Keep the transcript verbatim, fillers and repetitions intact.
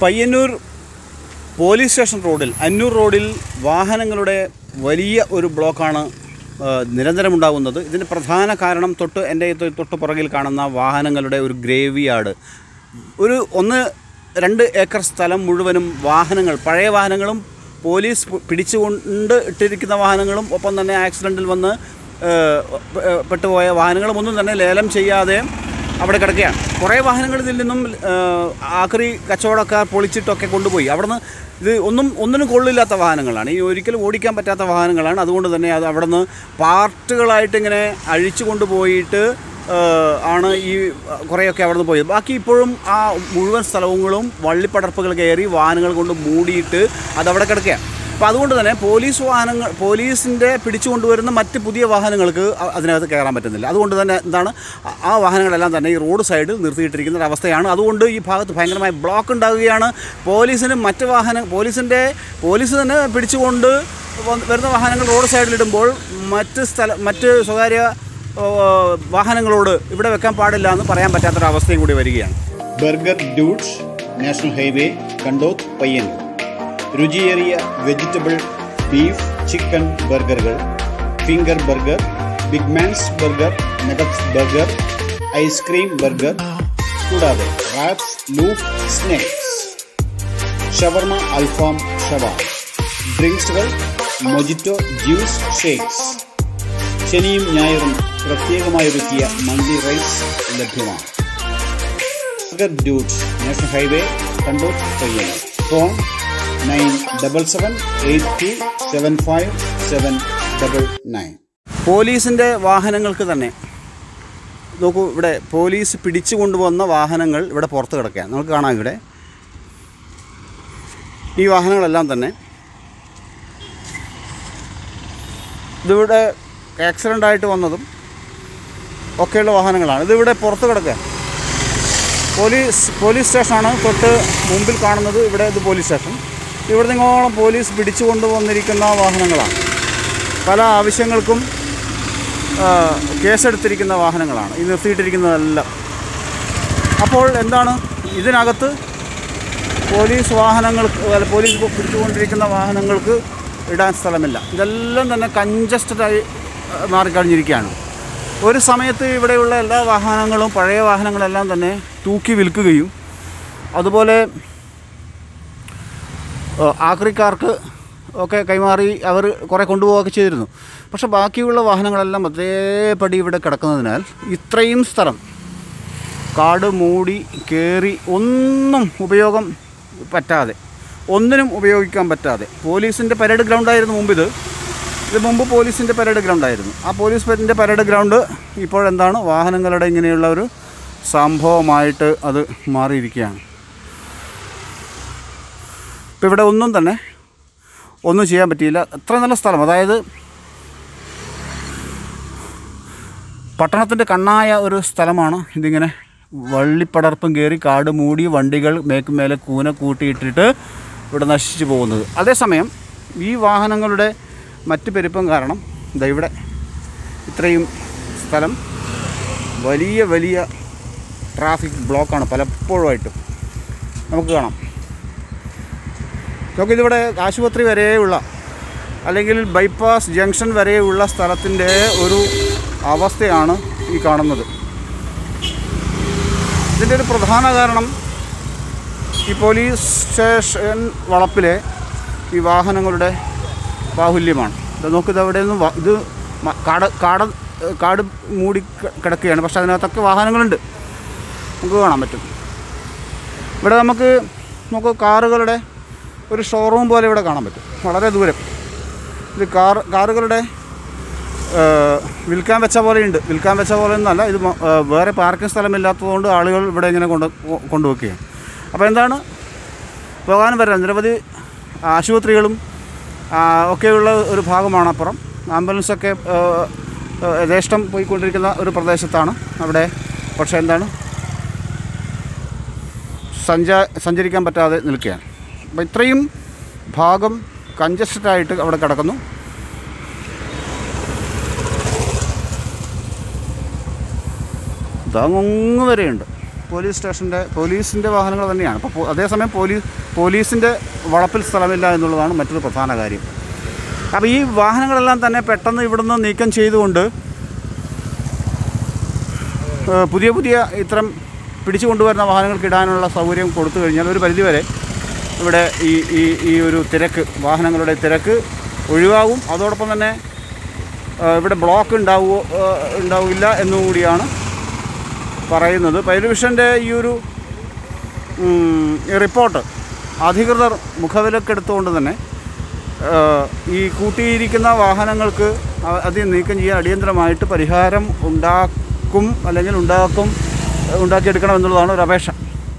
Payyanur police station റോഡിൽ അന്നൂർ റോഡിൽ വാഹനങ്ങളുടെ വലിയ ഒരു ബ്ലോക്കാണ് നിരന്തരം ഉണ്ടാകുന്നത്. ഇതിന് പ്രധാന കാരണം തൊട്ട് എൻ്റെ തൊട്ട് പുറകിൽ കാണുന്ന വാഹനങ്ങളുടെ ഒരു ഗ്രേവ് യാർഡ്. ഒരു ഒന്ന് രണ്ട് ഏക്കർ സ്ഥലം മുഴുവനും വാഹനങ്ങൾ, പഴയ വാഹനങ്ങളും പോലീസ് പിടിച്ചുകൊണ്ട് ഇട്ടിരിക്കുന്ന വാഹനങ്ങളും ഒപ്പം തന്നെ ആക്സിഡൻറ്റിൽ വന്ന് പെട്ടുപോയ വാഹനങ്ങളും ഒന്നും തന്നെ ലേലം ചെയ്യാതെ അവിടെ കിടക്കുകയാണ്. കുറേ വാഹനങ്ങൾ ഇതിൽ നിന്നും ആക്രി കച്ചവടക്കാർ പൊളിച്ചിട്ടൊക്കെ കൊണ്ടുപോയി. അവിടുന്ന് ഇത് ഒന്നും ഒന്നിനും കൊള്ളില്ലാത്ത വാഹനങ്ങളാണ്, ഈ ഒരിക്കലും ഓടിക്കാൻ പറ്റാത്ത വാഹനങ്ങളാണ്. അതുകൊണ്ട് തന്നെ അത് അവിടെ നിന്ന് പാർട്ടുകളായിട്ട് ഇങ്ങനെ അഴിച്ചു കൊണ്ടുപോയിട്ട് ആണ് ഈ കുറേയൊക്കെ അവിടെ നിന്ന് പോയത്. ബാക്കി ഇപ്പോഴും ആ മുഴുവൻ സ്ഥലങ്ങളും വള്ളിപ്പടർപ്പുകൾ കയറി വാഹനങ്ങൾ കൊണ്ട് മൂടിയിട്ട് അതവിടെ കിടക്കുകയാണ്. അപ്പോൾ അതുകൊണ്ട് തന്നെ പോലീസ് വാഹനങ്ങൾ പോലീസിൻ്റെ പിടിച്ചു കൊണ്ടുവരുന്ന മറ്റ് പുതിയ വാഹനങ്ങൾക്ക് അതിനകത്ത് കയറാൻ പറ്റുന്നില്ല. അതുകൊണ്ട് തന്നെ എന്താണ് ആ വാഹനങ്ങളെല്ലാം തന്നെ ഈ റോഡ് സൈഡിൽ നിർത്തിയിട്ടിരിക്കുന്ന ഒരവസ്ഥയാണ്. അതുകൊണ്ട് ഈ ഭാഗത്ത് ഭയങ്കരമായ ബ്ലോക്ക് ഉണ്ടാകുകയാണ്. പോലീസിന് മറ്റ് വാഹനം പോലീസിൻ്റെ പോലീസ് തന്നെ പിടിച്ചുകൊണ്ട് വരുന്ന വാഹനങ്ങൾ റോഡ് സൈഡിലിടുമ്പോൾ മറ്റ് സ്ഥല മറ്റ് സ്വകാര്യ വാഹനങ്ങളോട് ഇവിടെ വെക്കാൻ പാടില്ല എന്ന് പറയാൻ പറ്റാത്തൊരവസ്ഥയും കൂടി വരികയാണ്. Burger Dudes, national highway, Kandoth, Payyanur. രുചിയേറിയ വെജിറ്റബിൾ, ബീഫ്, ചിക്കൻ ബർഗറുകൾ, finger burger, big man's burger, nuggets burger, ice cream burger, കൂടാതെ റാപ്സ്, ലൂപ്പ്, സ്നാക്സ്, ഷവർമ, അൽഫാം, ഷവാ, ഡ്രിങ്ക്സുകൾ, മൊജിറ്റോ, ജ്യൂസ്, ഷേക്സ്. ശനിയും ഞായറും പ്രത്യേകമായി ഒരുക്കിയ മന്തി റൈസ് ലഭ്യമാണ്. Burger Dudes, national highway, Kandoth, Payyanur. Phone nine double seven eight two seven five seven double nine. പോലീസിൻ്റെ വാഹനങ്ങൾക്ക് തന്നെ നോക്കൂ, ഇവിടെ പോലീസ് പിടിച്ചു കൊണ്ടുവന്ന വാഹനങ്ങൾ ഇവിടെ പുറത്ത് കിടക്കുകയാണ്. നമുക്ക് കാണാം ഇവിടെ ഈ വാഹനങ്ങളെല്ലാം തന്നെ ഇതിവിടെ ആക്സിഡൻ്റ് ആയിട്ട് വന്നതും ഒക്കെയുള്ള വാഹനങ്ങളാണ്. ഇതിവിടെ പുറത്ത് കിടക്കുക. പോലീസ് പോലീസ് സ്റ്റേഷനാണ് തൊട്ട് മുമ്പിൽ കാണുന്നത്. ഇവിടെ ഇത് പോലീസ് സ്റ്റേഷൻ. ഇവിടെ നിങ്ങളോളം പോലീസ് പിടിച്ചു കൊണ്ടുവന്നിരിക്കുന്ന വാഹനങ്ങളാണ്. പല ആവശ്യങ്ങൾക്കും കേസെടുത്തിരിക്കുന്ന വാഹനങ്ങളാണ് ഈ നിർത്തിയിട്ടിരിക്കുന്നതെല്ലാം. അപ്പോൾ എന്താണ് ഇതിനകത്ത് പോലീസ് വാഹനങ്ങൾക്ക് പോലീസ് പിടിച്ചുകൊണ്ടിരിക്കുന്ന വാഹനങ്ങൾക്ക് ഇടാൻ സ്ഥലമില്ല. ഇതെല്ലാം തന്നെ കൺജസ്റ്റഡായി മാറിക്കഴിഞ്ഞിരിക്കുകയാണ്. ഒരു സമയത്ത് ഇവിടെയുള്ള എല്ലാ വാഹനങ്ങളും പഴയ വാഹനങ്ങളെല്ലാം തന്നെ തൂക്കി വിൽക്കുകയും അതുപോലെ ആക്രിക്കാർക്ക് ഒക്കെ കൈമാറി അവർ കുറേ കൊണ്ടുപോവുകയൊക്കെ ചെയ്തിരുന്നു. പക്ഷെ ബാക്കിയുള്ള വാഹനങ്ങളെല്ലാം അതേപടി ഇവിടെ കിടക്കുന്നതിനാൽ ഇത്രയും സ്ഥലം കാട് മൂടി കയറി ഒന്നും ഉപയോഗം പറ്റാതെ ഒന്നിനും ഉപയോഗിക്കാൻ പറ്റാതെ പോലീസിൻ്റെ പരേഡ് ഗ്രൗണ്ടായിരുന്നു മുമ്പ്. ഇത് ഇത് മുമ്പ് പോലീസിൻ്റെ പരേഡ് ഗ്രൗണ്ടായിരുന്നു. ആ പോലീസിൻ്റെ പരേഡ് ഗ്രൗണ്ട് ഇപ്പോഴെന്താണ് വാഹനങ്ങളുടെ ഇങ്ങനെയുള്ള ഒരു സംഭവമായിട്ട് അത് മാറിയിരിക്കുകയാണ്. ഇപ്പോൾ ഇവിടെ ഒന്നും തന്നെ ഒന്നും ചെയ്യാൻ പറ്റിയില്ല. അത്ര നല്ല സ്ഥലം, അതായത് പട്ടണത്തിൻ്റെ കണ്ണായ ഒരു സ്ഥലമാണ്. ഇതിങ്ങനെ വള്ളിപ്പടർപ്പും കയറി കാട് മൂടി വണ്ടികൾ മേക്ക് മേലെ കൂന കൂട്ടിയിട്ടിട്ട് ഇവിടെ നശിച്ചു പോകുന്നത്. അതേസമയം ഈ വാഹനങ്ങളുടെ മറ്റ് പെരുപ്പം കാരണം ഇതാ ഇവിടെ ഇത്രയും സ്ഥലം വലിയ വലിയ ട്രാഫിക് ബ്ലോക്കാണ് പലപ്പോഴുമായിട്ടും നമുക്ക് കാണാം. നമുക്കിതിവിടെ ആശുപത്രി വരെയുള്ള അല്ലെങ്കിൽ ബൈപ്പാസ് ജംഗ്ഷൻ വരെയുള്ള സ്ഥലത്തിൻ്റെ ഒരു അവസ്ഥയാണ് ഈ കാണുന്നത്. ഇതിൻ്റെ ഒരു പ്രധാന കാരണം ഈ പോലീസ് സ്റ്റേഷൻ വളപ്പിലെ ഈ വാഹനങ്ങളുടെ ബാഹുല്യമാണ്. ഇത് നോക്കിത് അവിടെ നിന്നും ഇത് കാട് കാട് കാട് മൂടി കിടക്കുകയാണ്. പക്ഷേ അതിനകത്തൊക്കെ വാഹനങ്ങളുണ്ട്, നമുക്ക് കാണാൻ പറ്റും. ഇവിടെ നമുക്ക് നമുക്ക് കാറുകളുടെ ഒരു ഷോറൂം പോലെ ഇവിടെ കാണാൻ പറ്റും വളരെ ദൂരം. ഇത് കാർ കാറുകളുടെ വിൽക്കാൻ വെച്ച പോലെയുണ്ട്. വിൽക്കാൻ വെച്ച പോലെ ഒന്നല്ല, ഇത് വേറെ പാർക്കിംഗ് സ്ഥലമില്ലാത്തതുകൊണ്ട് ആളുകൾ ഇവിടെ ഇങ്ങനെ കൊണ്ട് കൊണ്ടുവയ്ക്കുകയാണ്. അപ്പോൾ എന്താണ് പോകാനും വരാൻ നിരവധി ആശുപത്രികളും ഒക്കെയുള്ള ഒരു ഭാഗമാണ് അപ്പുറം. ആംബുലൻസൊക്കെ യഥേഷ്ടം പോയിക്കൊണ്ടിരിക്കുന്ന ഒരു പ്രദേശത്താണ് അവിടെ. പക്ഷേ എന്താണ് സഞ്ചാ സഞ്ചരിക്കാൻ പറ്റാതെ നിൽക്കുകയാണ്. അപ്പോൾ ഇത്രയും ഭാഗം കൺജസ്റ്റഡായിട്ട് അവിടെ കിടക്കുന്നു. ഇതങ്ങ് വരെയുണ്ട്. പോലീസ് സ്റ്റേഷൻ്റെ പോലീസിൻ്റെ വാഹനങ്ങൾ തന്നെയാണ്. അപ്പോൾ അതേസമയം പോലീസ് പോലീസിൻ്റെ വളപ്പിൽ സ്ഥലമില്ല എന്നുള്ളതാണ് മറ്റൊരു പ്രധാന കാര്യം. അപ്പോൾ ഈ വാഹനങ്ങളെല്ലാം തന്നെ പെട്ടെന്ന് ഇവിടുന്ന് നീക്കം ചെയ്തുകൊണ്ട് പുതിയ പുതിയ ഇത്തരം പിടിച്ചു കൊണ്ടുവരുന്ന വാഹനങ്ങൾക്ക് ഇടാനുള്ള സൗകര്യം കൊടുത്തു കഴിഞ്ഞാൽ ഒരു പരിധിവരെ ഇവിടെ ഈ ഈ ഈ ഒരു തിരക്ക്, വാഹനങ്ങളുടെ തിരക്ക് ഒഴിവാകും. അതോടൊപ്പം തന്നെ ഇവിടെ ബ്ലോക്ക് ഉണ്ടാവുമോ ഉണ്ടാവില്ല എന്നുകൂടിയാണ് പറയുന്നത്. പൈലവിഷൻ്റെ ഈ ഒരു റിപ്പോർട്ട് അധികൃതർ മുഖവിലക്കെടുത്തുകൊണ്ട് തന്നെ ഈ കൂട്ടിയിരിക്കുന്ന വാഹനങ്ങൾക്ക് അത് നീക്കം ചെയ്യാൻ അടിയന്തരമായിട്ട് പരിഹാരം ഉണ്ടാക്കും അല്ലെങ്കിൽ ഉണ്ടാക്കും ഉണ്ടാക്കിയെടുക്കണം എന്നുള്ളതാണ് ഒരു അപേക്ഷ.